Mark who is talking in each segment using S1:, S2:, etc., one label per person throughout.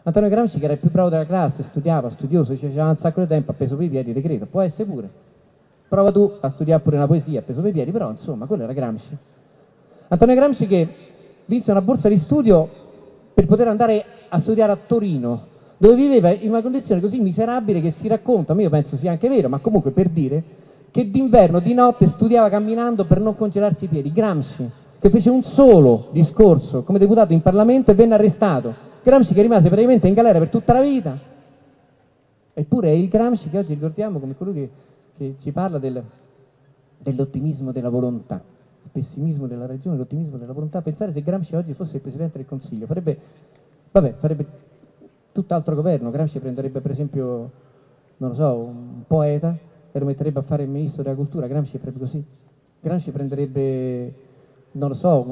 S1: Antonio Gramsci, che era il più bravo della classe, studiava, studioso, diceva un sacco di tempo, ha preso per i piedi, decreto, può essere pure. Prova tu a studiare pure una poesia, ha preso per i piedi, però insomma, quello era Gramsci. Antonio Gramsci che vinse una borsa di studio per poter andare a studiare a Torino, dove viveva in una condizione così miserabile che si racconta, io penso sia anche vero, ma comunque per dire, che d'inverno, di notte studiava camminando per non congelarsi i piedi. Gramsci, che fece un solo discorso come deputato in Parlamento e venne arrestato. Gramsci che rimase praticamente in galera per tutta la vita. Eppure è il Gramsci che oggi ricordiamo come colui che ci parla dell'ottimismo della volontà, il pessimismo della ragione, l'ottimismo della volontà. Pensare se Gramsci oggi fosse il Presidente del Consiglio, farebbe tutt'altro governo. Gramsci prenderebbe per esempio, non lo so, un poeta e lo metterebbe a fare il Ministro della Cultura. Gramsci farebbe così. Gramsci prenderebbe, non lo so,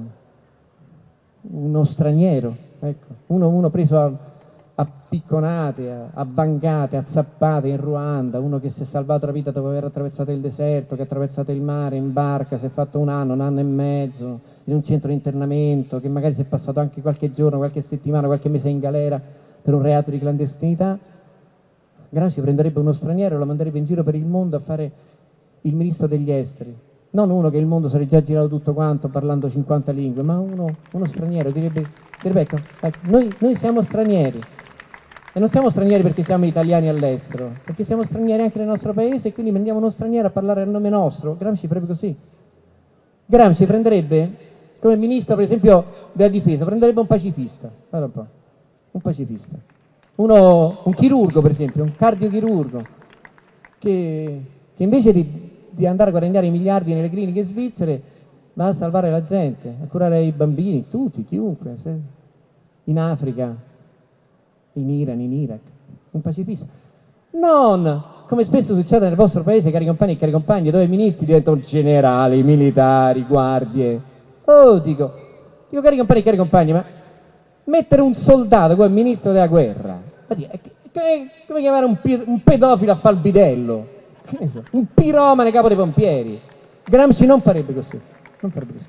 S1: uno straniero, ecco, uno preso a picconate, a vangate, a zappate in Ruanda, uno che si è salvato la vita dopo aver attraversato il deserto, che ha attraversato il mare in barca, si è fatto un anno e mezzo in un centro di internamento, che magari si è passato anche qualche giorno, qualche settimana, qualche mese in galera per un reato di clandestinità. Gramsci prenderebbe uno straniero e lo manderebbe in giro per il mondo a fare il ministro degli esteri. Non uno che il mondo sarebbe già girato tutto quanto parlando 50 lingue, ma uno straniero direbbe ecco, noi siamo stranieri. E non siamo stranieri perché siamo italiani all'estero, perché siamo stranieri anche nel nostro paese e quindi mandiamo uno straniero a parlare a nome nostro. Gramsci farebbe così. Gramsci prenderebbe come ministro, per esempio, della difesa, prenderebbe un pacifista. Guarda un po', un pacifista. Un chirurgo, per esempio, un cardiochirurgo, che invece di andare a guadagnare i miliardi nelle cliniche svizzere, va a salvare la gente, a curare i bambini, tutti, chiunque, in Africa, in Iran, in Iraq, un pacifista. Non come spesso succede nel vostro paese, cari compagni e cari compagni, dove i ministri diventano generali, militari, guardie. Oh, dico cari compagni e cari compagni, ma mettere un soldato come ministro della guerra, è come chiamare un pedofilo a fare il bidello, che ne so, un piromane capo dei pompieri. Gramsci non farebbe così, non farebbe così.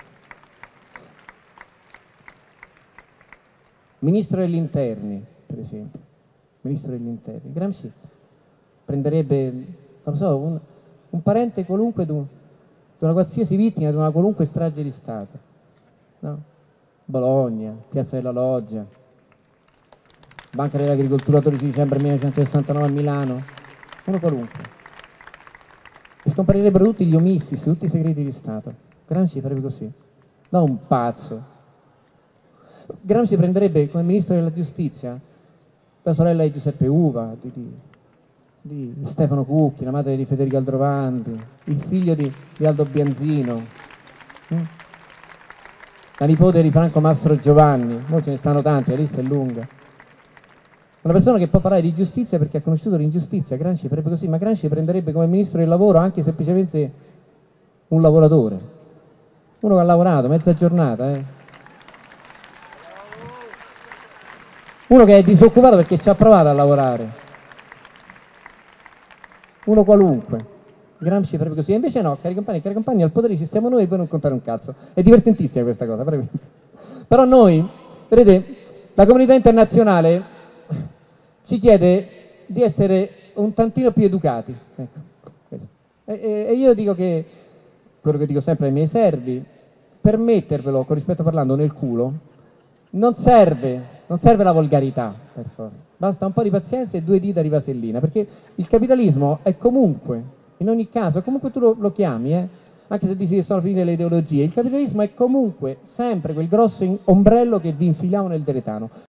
S1: Ministro degli interni, per esempio, ministro degli interni. Gramsci prenderebbe, non lo so, un parente qualunque di una qualsiasi vittima di una qualunque strage di Stato, no? Bologna, Piazza della Loggia, Banca dell'Agricoltura, 12 dicembre 1969 a Milano, uno qualunque. E scomparirebbero tutti gli omissis, tutti i segreti di Stato. Gramsci farebbe così, no, un pazzo. Gramsci prenderebbe come ministro della giustizia la sorella di Giuseppe Uva, di Stefano Cucchi, la madre di Federico Aldrovandi, il figlio di Aldo Bianzino, la nipote di Franco Mastro Giovanni, ora ce ne stanno tanti, la lista è lunga. Una persona che può parlare di giustizia perché ha conosciuto l'ingiustizia. Gramsci farebbe così, ma Gramsci prenderebbe come ministro del lavoro anche semplicemente un lavoratore, uno che ha lavorato mezza giornata, uno che è disoccupato perché ci ha provato a lavorare, uno qualunque. Gramsci farebbe così. E invece no, cari compagni e cari compagni, al potere ci stiamo noi e voi non contare un cazzo. È divertentissima questa cosa, veramente. Però noi, vedete, la comunità internazionale ci chiede di essere un tantino più educati, ecco. E io dico che, quello che dico sempre ai miei servi, per mettervelo, con rispetto parlando, nel culo, non serve la volgarità, per forza. Basta un po' di pazienza e 2 dita di vasellina, perché il capitalismo è comunque, in ogni caso, comunque tu lo chiami, anche se dici che sono finite le ideologie, il capitalismo è comunque sempre quel grosso ombrello che vi infiliamo nel deretano.